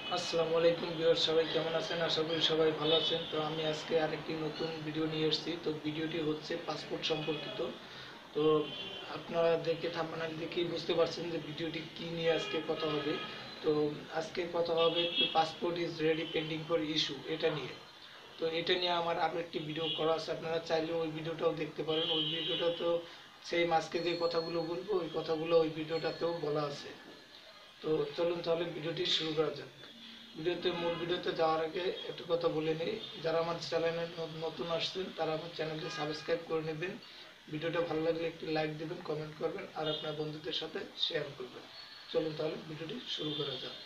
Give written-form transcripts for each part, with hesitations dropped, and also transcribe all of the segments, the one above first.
আসসালামু আলাইকুম ভিউয়ার, সবাই কেমন আছেন? আশা করি সবাই ভালো আছেন। তো আমি আজকে আরেকটি নতুন ভিডিও নিয়ে এসেছি। তো ভিডিওটি হচ্ছে পাসপোর্ট সম্পর্কিত। তো আপনারা দেখে থাম্বনেল দেখেই বুঝতে পারছেন যে ভিডিওটি কি নিয়ে আজকে কথা হবে। তো আজকে কথা হবে passport is ready pending for issue, এটা নিয়ে। তো এটা নিয়ে আমার আরও একটি ভিডিও করা আছে, আপনারা চাইলে ওই ভিডিওটাও দেখতে পারেন। ওই ভিডিওটা তো সেই আজকে যে কথাগুলো বলবো ওই কথাগুলো ওই ভিডিওটাতেও বলা আছে। তো চলুন তাহলে ভিডিওটি শুরু করা যাক। মূল ভিডিওতে যাওয়ার আগে একটু কথা বলে নিই, যারা আমার চ্যানেলে নতুন আসছেন তারা আমার চ্যানেলটি সাবস্ক্রাইব করে নেবেন। ভিডিওটা ভালো লাগলে একটি লাইক দেবেন, কমেন্ট করবেন আর আপনার বন্ধুদের সাথে শেয়ার করবেন। চলুন তাহলে ভিডিওটি শুরু করা যাক।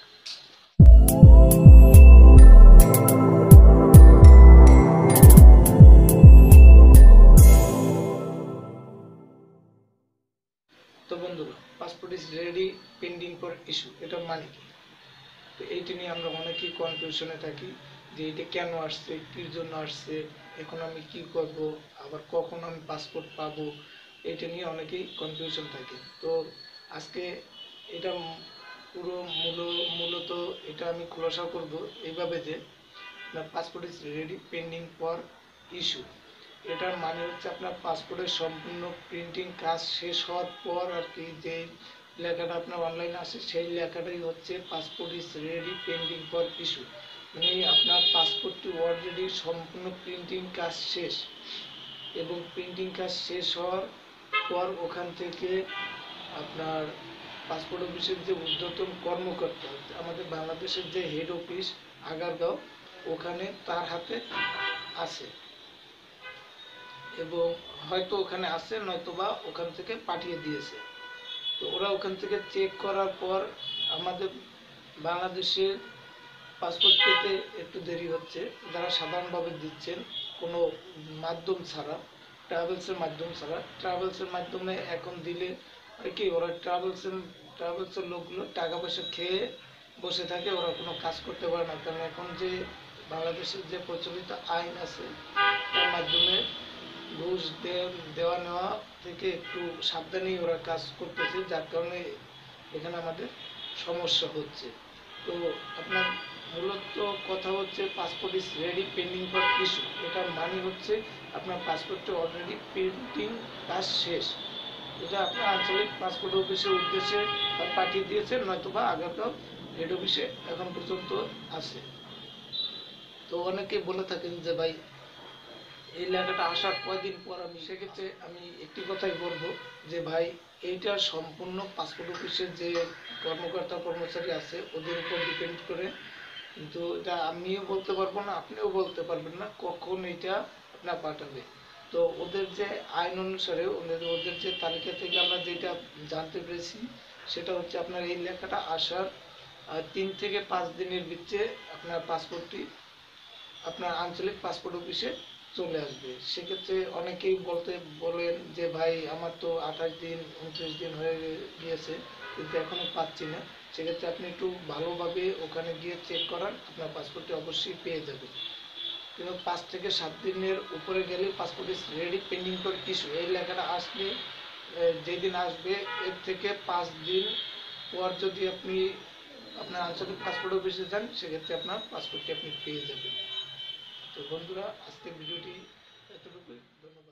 তো বন্ধুরা, passport is ready pending for issue, এটা মানে কি? তো এইটা নিয়ে আমরা অনেকেই কনফিউশনে থাকি যে এটা কেন আসছে, কির জন্য আসছে, এখন আমি কি করব, আবার কখন আমি পাসপোর্ট পাবো, এটা নিয়ে অনেকেই কনফিউশন থাকে। তো আজকে এটা পুরো মূলত এটা আমি খোলাসা করব এইভাবে যে passport is ready pending for issue. এটার মানে হচ্ছে আপনার পাসপোর্টের সম্পূর্ণ প্রিন্টিং কাজ শেষ হওয়ার পর আর কি যে লেখাটা আপনার অনলাইনে আসে সেই লেখাটাই হচ্ছে passport is ready pending for issue. মানে আপনার পাসপোর্টটি অলরেডি সম্পূর্ণ প্রিন্টিং কাজ শেষ, এবং প্রিন্টিং কাজ শেষ হওয়ার পর ওখান থেকে আপনার পাসপোর্ট অফিসের যে ঊর্ধ্বতন কর্মকর্তা, আমাদের বাংলাদেশের যে হেড অফিস আগারগাঁও, ওখানে তার হাতে আছে, এবং হয়তো ওখানে আছে নয়তোবা ওখান থেকে পাঠিয়ে দিয়েছে। তো ওরা ওখান থেকে চেক করার পর আমাদের বাংলাদেশের পাসপোর্ট পেতে একটু দেরি হচ্ছে। যারা সাধারণভাবে দিচ্ছেন কোনো মাধ্যম ছাড়া, ট্রাভেলসের মাধ্যমে এখন দিলে আর কি ওরা ট্রাভেলসের লোকগুলো টাকা পয়সা খেয়ে বসে থাকে, ওরা কোনো কাজ করতে পারে না। কারণ এখন যে বাংলাদেশের যে প্রচলিত আইন আছে তার মাধ্যমে ঘুষ দেওয়া নেওয়া থেকে একটু সাবধানেই ওরা কাজ করতেছে, যার কারণে এখানে আমাদের সমস্যা হচ্ছে। তো আপনার মূলত কথা হচ্ছে passport is ready pending for issue, এটার মানে হচ্ছে আপনার পাসপোর্টটা অলরেডি প্রিন্টিং কাজ শেষ। এটা আপনার আঞ্চলিক পাসপোর্ট অফিসের উদ্দেশ্যে পাঠিয়ে দিয়েছেন, নয়তোবা আগারগাঁও হেড অফিসে এখন পর্যন্ত আছে। তো অনেকে বলে থাকেন যে ভাই এই লেখাটা আসার কয়দিন পর আমি, সেক্ষেত্রে আমি একটি কথাই বলবো যে ভাই এইটা সম্পূর্ণ পাসপোর্ট অফিসের যে কর্মকর্তা কর্মচারী আছে ওদের উপর ডিপেন্ড করে। কিন্তু এটা আমিও বলতে পারবো না, আপনিও বলতে পারবেন না কখন এটা আপনার পাঠাবে। তো ওদের যে আইন অনুসারে ওদের যে তালিকা থেকে আমরা যেটা জানতে পেরেছি সেটা হচ্ছে আপনার এই লেখাটা আসার 3 থেকে 5 দিনের ভিতরে আপনার পাসপোর্টটি আপনার আঞ্চলিক পাসপোর্ট অফিসে চলে আসবে। সেক্ষেত্রে অনেকেই বলেন যে ভাই আমার তো 28 দিন 29 দিন হয়ে গিয়েছে কিন্তু এখনো পাচ্ছি না। সেক্ষেত্রে আপনি একটু ভালোভাবে ওখানে গিয়ে চেক করান, আপনার পাসপোর্টটি অবশ্যই পেয়ে যাবেন। কিন্তু 5 থেকে 7 দিনের উপরে গেলে passport is ready pending for issue এই লেখাটা আসলে যেদিন আসবে এর থেকে 5 দিন পর যদি আপনি আপনার আঞ্চলিক পাসপোর্ট অফিসে যান সেক্ষেত্রে আপনার পাসপোর্টটি আপনি পেয়ে যাবেন। তো বন্ধুরা, আজকের ভিডিওটি এতটুকুই। ধন্যবাদ।